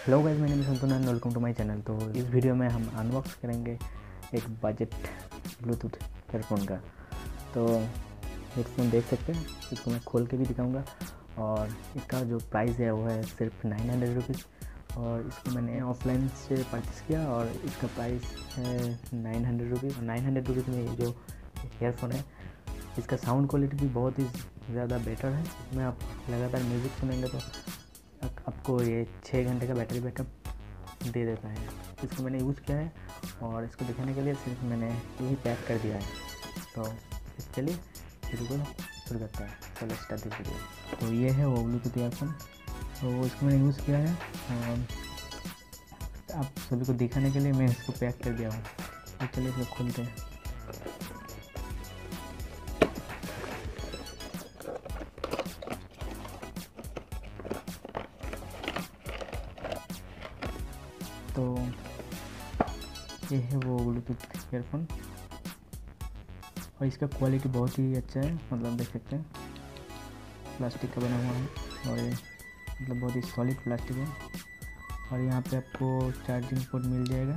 Hello guys, मेरा नाम है Santosh and welcome to my channel. तो इस वीडियो में हम अनबॉक्स करेंगे एक बजट ब्लूटूथ ईयरफोन का। तो हेडफोन देख सकते हैं, इसको मैं खोल के भी दिखाऊंगा। और इसका जो प्राइस है वो है सिर्फ 900 रुपीज़। और इसको मैंने ऑफलाइन से परचेस किया और इसका प्राइस है 900 रुपीज़। 900 रुपीज़ में ये जो ईयरफोन है, इसका साउंड क्वालिटी भी बहुत ही ज़्यादा बेटर है। इसमें आप लगातार म्यूज़िक सुनेंगे तो आपको ये 6 घंटे का बैटरी बैकअप दे देता है। इसको मैंने यूज़ किया है और इसको दिखाने के लिए सिर्फ मैंने यही पैक कर दिया है। तो चलिए वीडियो को शुरू करते हैं। चलो स्टार्ट दिस वीडियो। तो ये है वो ब्लूटूथ ईयरफोन, तो इसको मैंने यूज़ किया है और आप सभी को दिखाने के लिए मैं इसको पैक कर दिया हूँ। तो चलिए इसको खोलते हैं। तो ये है वो ब्लूटूथ ईयरफोन और इसका क्वालिटी बहुत ही अच्छा है। मतलब देख सकते हैं प्लास्टिक का बना हुआ है और ये मतलब बहुत ही सॉलिड प्लास्टिक है। और यहाँ पे आपको चार्जिंग पोर्ट मिल जाएगा।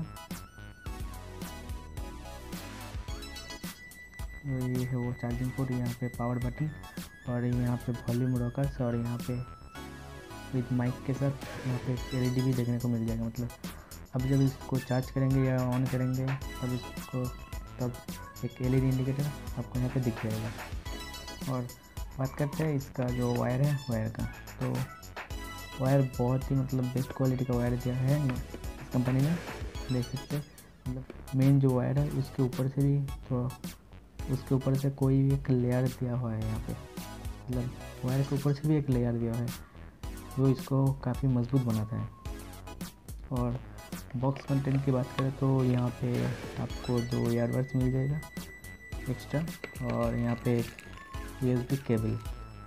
ये है वो चार्जिंग पोर्ट, यहाँ पे पावर बटन और यहाँ पे वॉल्यूम रॉकर्स और यहाँ पे विद माइक के साथ यहाँ पे LED भी देखने को मिल जाएगा। मतलब अब जब इसको चार्ज करेंगे या ऑन करेंगे तब एक LED इंडिकेटर आपको यहाँ पे दिख जाएगा। और बात करते हैं इसका जो वायर है वायर का। तो वायर बहुत ही मतलब बेस्ट क्वालिटी का वायर दिया है इस कंपनी ने, देख सकते हैं। मतलब मेन जो वायर है उसके ऊपर से भी तो उसके ऊपर से कोई भी एक लेयर दिया हुआ है यहाँ पे। मतलब वायर के ऊपर से भी एक लेयर दिया है जो इसको काफ़ी मजबूत बनाता है। और बॉक्स कंटेंट की बात करें तो यहाँ पे आपको 2 ईयरबड्स मिल जाएगा एक्स्ट्रा और यहाँ पे USB केबल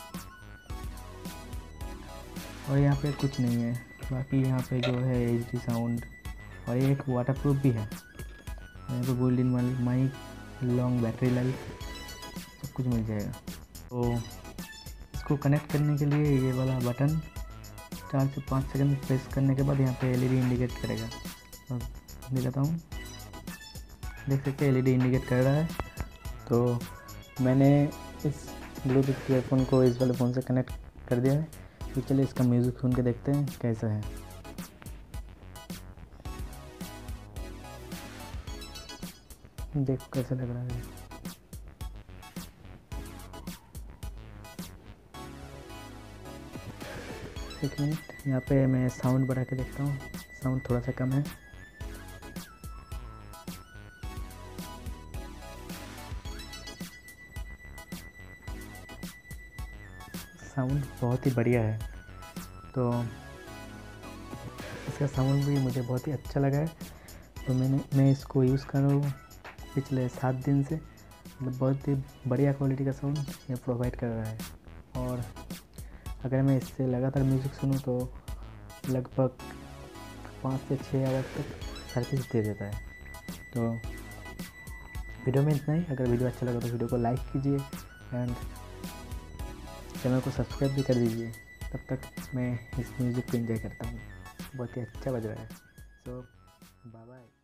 और यहाँ पे कुछ नहीं है। बाकी यहाँ पे जो है HD साउंड और ये एक वाटरप्रूफ भी है। यहाँ पे golden mic, long battery life सब कुछ मिल जाएगा। तो इसको कनेक्ट करने के लिए ये वाला बटन 4 से 5 सेकंड प्रेस करने के बाद यहाँ पे LED इंडिकेट करेगा। और दिखाता हूँ, देख सकते हैं LED इंडिकेट कर रहा है। तो मैंने इस ब्लूटूथ ईयरफोन को इस वाले फ़ोन से कनेक्ट कर दिया है। तो चलिए इसका म्यूज़िक सुन के देखते हैं कैसा है। देखो कैसा लग रहा है। एक मिनट, यहाँ पे मैं साउंड बढ़ा के देखता हूँ। साउंड थोड़ा सा कम है। साउंड बहुत ही बढ़िया है। तो इसका साउंड भी मुझे बहुत ही अच्छा लगा है। तो मैं इसको यूज़ कर रहा हूँ पिछले 7 दिन से। मतलब बहुत ही बढ़िया क्वालिटी का साउंड ये प्रोवाइड कर रहा है। और अगर मैं इससे लगातार म्यूज़िक सुनूं तो लगभग 5 से 6 आवर तक सर्विस दे देता है। तो वीडियो में इतना ही। अगर वीडियो अच्छा लगा तो वीडियो को लाइक कीजिए एंड चैनल को सब्सक्राइब भी कर दीजिए। तब तक मैं इस म्यूज़िक को एंजॉय करता हूँ, बहुत ही अच्छा बज रहा है। So bye bye.